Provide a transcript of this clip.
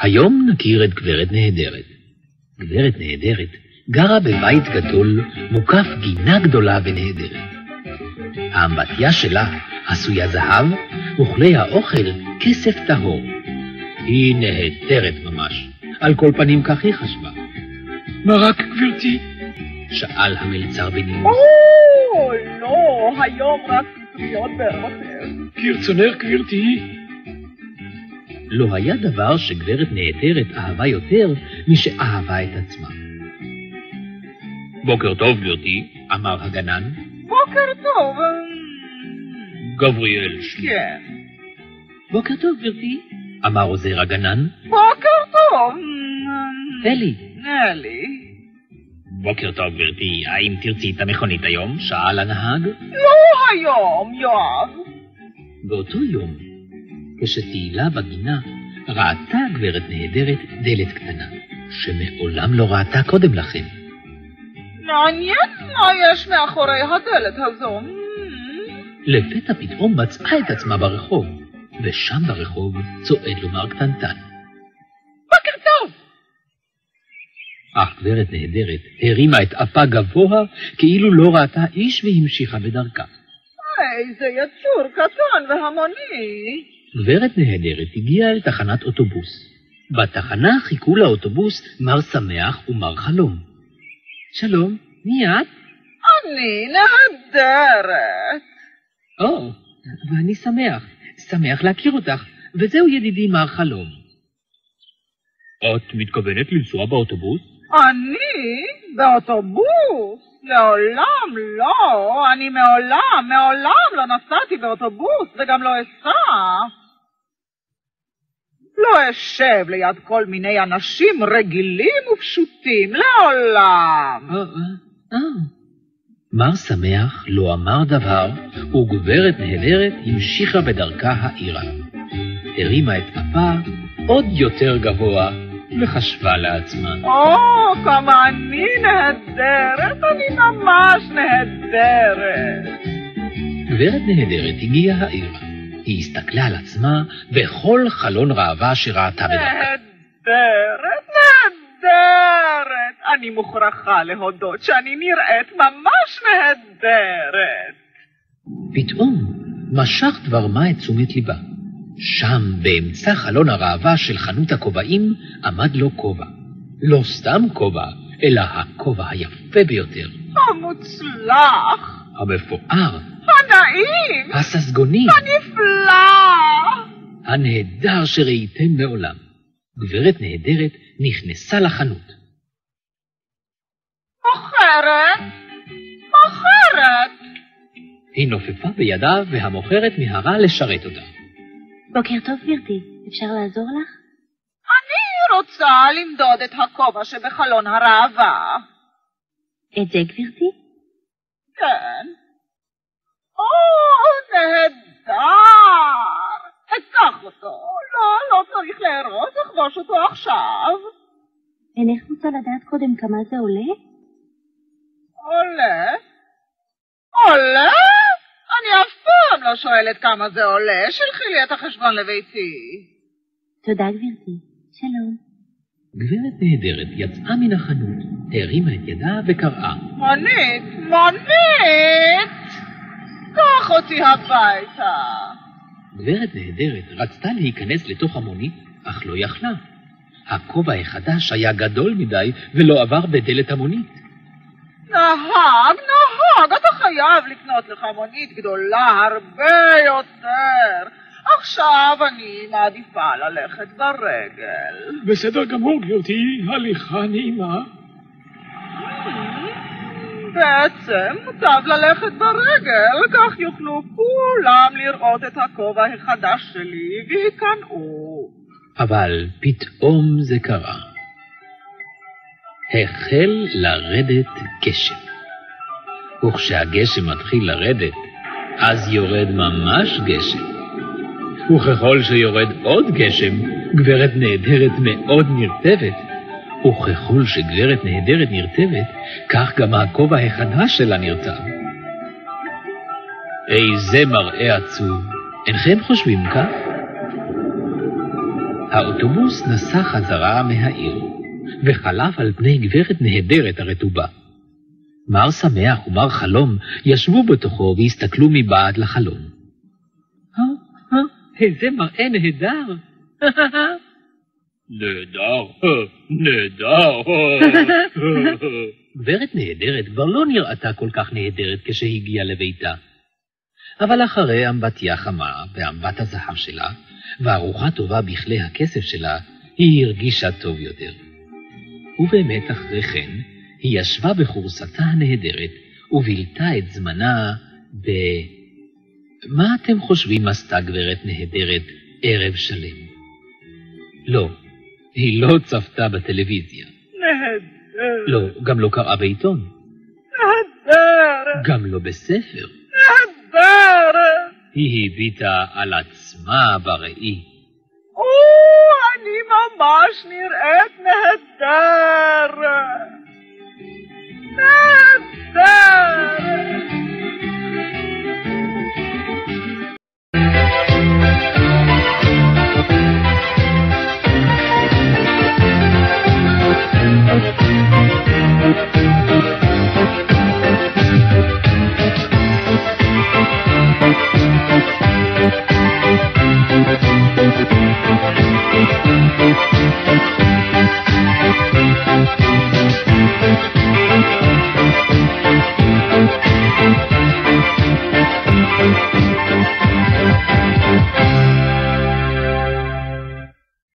היום נכיר את גברת נהדרת. גברת נהדרת גרה בבית גדול מוקף גינה גדולה ונהדרת. האמבטיה שלה עשויה זהב וכלי האוכל כסף טהור. היא נהדרת ממש, על כל פנים כך היא חשבה. מה רק, גברתי? שאל המלצר בנימוס. לא, היום רק פטריות בערותך. כרצונך, גברתי. לא היה דבר שגברת נהדרת אהבה יותר משאהבה את עצמה. בוקר טוב, גברתי, אמר הגנן. בוקר טוב. גבריאל שלי. כן. בוקר טוב, גברתי, אמר עוזר הגנן. בוקר טוב. אלי. נלי. בוקר טוב, גברתי, האם תרצי את המכונית היום? שאל הנהג. לא היום, יואב. באותו יום, כשתהילה בגינה, ראתה גברת נהדרת דלת קטנה, שמעולם לא ראתה קודם לכן. מעניין מה יש מאחורי הדלת הזו. לפתע פתאום מצאה את עצמה ברחוב, ושם ברחוב צועד לו מר קטנטן. בוקר טוב! אך גברת נהדרת הרימה את אפה גבוה, כאילו לא ראתה איש והמשיכה בדרכה. איזה יצור קטן והמוני. גברת נהדרת הגיעה אל תחנת אוטובוס. בתחנה חיכו לאוטובוס מר שמח ומר חלום. שלום, מי את? אני נהדרת. ואני שמח להכיר אותך, וזהו ידידי מר חלום. את מתכוונת לנסוע באוטובוס? אני? באוטובוס? לעולם לא. אני מעולם לא נסעתי באוטובוס, וגם לא אסע. לא אשב ליד כל מיני אנשים רגילים ופשוטים, לעולם. מר שמח לא אמר דבר, וגברת נהדרת המשיכה בדרכה העירה. הרימה את אפה עוד יותר גבוה, וחשבה לעצמה. כמה אני נהדרת, אני ממש נהדרת. גברת נהדרת הגיעה העירה. היא הסתכלה על עצמה בכל חלון ראווה שראתה בדרכה. נהדרת. אני מוכרחה להודות שאני נראית ממש נהדרת. פתאום משך דבר מה את תשומת ליבה. שם באמצע חלון הראווה של חנות הכובעים עמד לו כובע. לא סתם כובע, אלא הכובע היפה ביותר. המוצלח. המפואר. הנעים. הססגוני. הנפלא. הנהדר שראיתם מעולם. גברת נהדרת נכנסה לחנות. מוכרת. היא נופפה בידה והמוכרת מהרה לשרת אותה. בוקר טוב, גברתי. אפשר לעזור לך? אני רוצה למדוד את הכובע שבחלון הראווה. את זה, גברתי? כן. נהדר. אקח אותו. לא צריך להרוס, אכבוש אותו עכשיו. אינך רוצה לדעת קודם כמה זה עולה? עולה? אני אף פעם לא שואלת כמה זה עולה. שלחי לי את החשבון לביתי. תודה, גברתי. שלום. גברת נהדרת יצאה מן החנות, הרימה את ידה וקראה. מונית! קח אותי הביתה. גברת נהדרת רצתה להיכנס לתוך המונית, אך לא יכלה. הכובע החדש היה גדול מדי ולא עבר בדלת המונית. נהג, אתה חייב לקנות לך מונית גדולה הרבה יותר. עכשיו אני מעדיפה ללכת ברגל. בסדר גמור, גברתי, הליכה נעימה. בעצם מוטב ללכת ברגל, כך יוכלו כולם לראות את הכובע החדש שלי ויקנאו. אבל פתאום זה קרה. החל לרדת גשם. וכשהגשם מתחיל לרדת, אז יורד ממש גשם. וככל שיורד עוד גשם, גברת נהדרת מאוד נרטבת. וככל שגברת נהדרת נרטבת, כך גם הכובע החדש שלה נרטב. איזה מראה עצוב, אינכם חושבים כך? האוטובוס נסע חזרה מהעיר, וחלף על פני גברת נהדרת הרטובה. מר שמח ומר חלום ישבו בתוכו והסתכלו מבעד לחלום. איזה מראה נהדר! נהדר, נהדר. גברת נהדרת כבר לא נראתה כל כך נהדרת כשהגיעה לביתה. אבל אחרי אמבטיה חמה ואמבט הזהב שלה, וארוחה טובה בכלי הכסף שלה, היא הרגישה טוב יותר. ובאמת אחרי כן, היא ישבה בחורסתה הנהדרת, ובילתה את זמנה מה אתם חושבים עשתה גברת נהדרת ערב שלם? לא, היא לא צפתה בטלוויזיה. נהדר. לא, גם לא קראה בעיתון. נהדר. גם לא בספר. נהדר. היא הביטה על עצמה בראי. אני ממש נראית נהדר. נהדר.